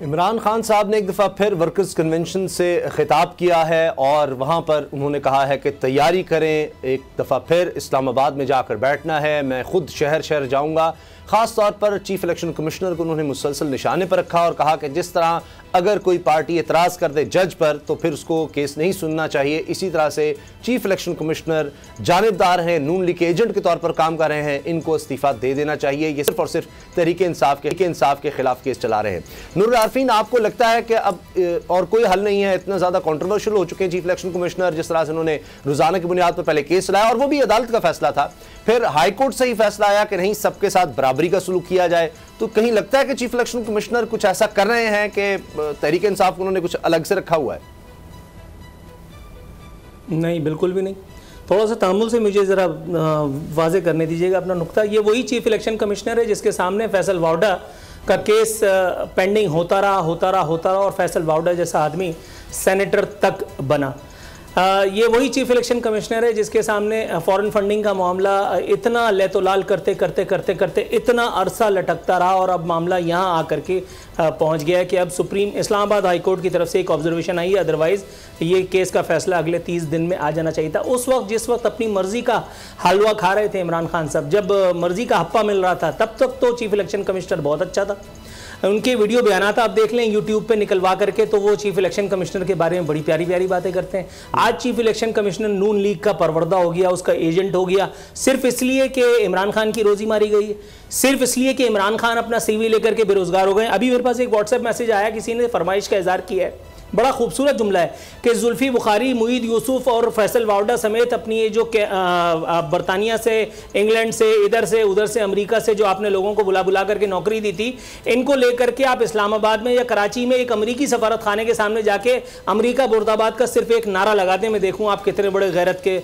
इमरान खान साहब ने एक दफ़ा फिर वर्कर्स कन्वेंशन से ख़िताब किया है और वहाँ पर उन्होंने कहा है कि तैयारी करें, एक दफ़ा फिर इस्लामाबाद में जाकर बैठना है। मैं ख़ुद शहर शहर जाऊँगा। ख़ास तौर पर चीफ़ इलेक्शन कमिश्नर को उन्होंने मुसलसल निशाने पर रखा और कहा कि जिस तरह अगर कोई पार्टी एतराज़ कर दे जज पर तो फिर उसको केस नहीं सुनना चाहिए। इसी तरह से चीफ़ इलेक्शन कमिश्नर जानिबदार हैं, नून लीग के एजेंट के तौर पर काम कर रहे हैं, इनको इस्तीफ़ा दे देना चाहिए। ये सिर्फ और सिर्फ तहरीक इंसाफ के खिलाफ केस चला रहे हैं। नूर आरफीन, आपको लगता है कि अब और कोई हल नहीं है? इतना ज़्यादा कॉन्ट्रोवर्शियल हो चुके हैं चीफ़ इलेक्शन कमिश्नर, जिस तरह से उन्होंने रोज़ाना की बुनियाद पर पहले केस चलाया और वो भी अदालत का फैसला था, फिर हाई कोर्ट से ही फैसला आया कि नहीं, सबके साथ बराबरी का सलूक किया जाए। तो कहीं लगता है कि चीफ इलेक्शन कमिश्नर कुछ ऐसा कर रहे हैं कि तहरीक इंसाफ को उन्होंने कुछ अलग से रखा हुआ है? नहीं, बिल्कुल भी नहीं। थोड़ा सा तहम्मुल से मुझे ज़रा वाज़े करने दीजिएगा अपना नुक्ता। ये वही चीफ इलेक्शन कमिश्नर है जिसके सामने फैसल वाउडा का केस पेंडिंग होता रहा और फैसल वाउडा जैसा आदमी सेनेटर तक बना। ये वही चीफ इलेक्शन कमिश्नर है जिसके सामने फॉरेन फंडिंग का मामला इतना लेतोलाल करते इतना अरसा लटकता रहा और अब मामला यहाँ आकर के पहुँच गया है कि अब इस्लामाबाद हाई कोर्ट की तरफ से एक ऑब्जर्वेशन आई है। अदरवाइज़ ये केस का फैसला अगले 30 दिन में आ जाना चाहिए था। उस वक्त जिस वक्त अपनी मर्जी का हलवा खा रहे थे इमरान खान साहब, जब मर्जी का हप्पा मिल रहा था, तब तक तो चीफ इलेक्शन कमिश्नर बहुत अच्छा था। उनके वीडियो बयानात आप देख लें यूट्यूब पे निकलवा करके, तो वो चीफ इलेक्शन कमिश्नर के बारे में बड़ी प्यारी प्यारी बातें करते हैं। आज chief election commissioner Noon league का परवरदा हो गया, उसका एजेंट हो गया, सिर्फ इसलिए कि इमरान खान की रोजी मारी गई है, सिर्फ इसलिए कि इमरान खान अपना CV लेकर के बेरोजगार हो गए। अभी मेरे पास एक व्हाट्सएप मैसेज आया, किसी ने फरमाइश का इजहार किया है, बड़ा खूबसूरत जुमला है कि जुल्फी बुखारी, मुईद यूसुफ और फैसल वाउडा समेत अपनी ये जो बरतानिया से, इंग्लैंड से, इधर से उधर से, अमेरिका से जो आपने लोगों को बुला करके नौकरी दी थी, इनको लेकर के आप इस्लामाबाद में या कराची में एक अमेरिकी सफारत खाने के सामने जाके अमेरिका मुर्दाबाद का सिर्फ एक नारा लगाते मैं देखूँ आप कितने बड़े गैरत के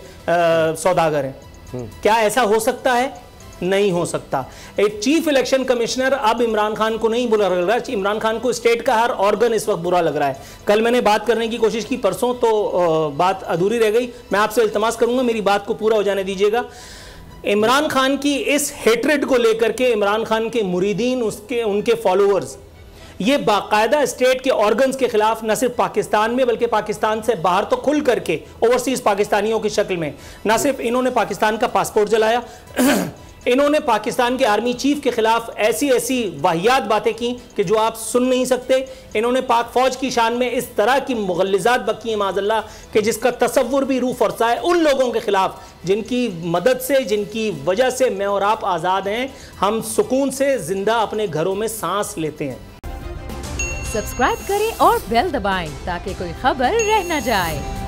सौदागर हैं। क्या ऐसा हो सकता है? नहीं हो सकता। एक चीफ इलेक्शन कमिश्नर अब इमरान खान को नहीं बुरा लग रहा है, इमरान खान को स्टेट का हर ऑर्गन इस वक्त बुरा लग रहा है। कल मैंने बात करने की कोशिश की, परसों तो बात अधूरी रह गई। मैं आपसे इल्तमास करूंगा मेरी बात को पूरा हो जाने दीजिएगा। इमरान खान की इस हेट्रेड को लेकर के इमरान खान के मुरीदीन, उनके फॉलोअर्स, ये बाकायदा स्टेट के ऑर्गन्स के खिलाफ न सिर्फ पाकिस्तान में बल्कि पाकिस्तान से बाहर तो खुल करके ओवरसीज पाकिस्तानियों की शक्ल में, न सिर्फ इन्होंने पाकिस्तान का पासपोर्ट जलाया, इन्होंने पाकिस्तान के आर्मी चीफ के खिलाफ ऐसी वाहियात बातें की कि जो आप सुन नहीं सकते। इन्होंने पाक फौज की शान में इस तरह की मुगल्लिजात बकी है माज़अल्लाह कि जिसका तसव्वुर भी रूह फरसा है। उन लोगों के खिलाफ जिनकी मदद से, जिनकी वजह से मैं और आप आज़ाद हैं, हम सुकून से जिंदा अपने घरों में सांस लेते हैं। सब्सक्राइब करें और बेल दबाएं ताकि कोई खबर रह न जाए।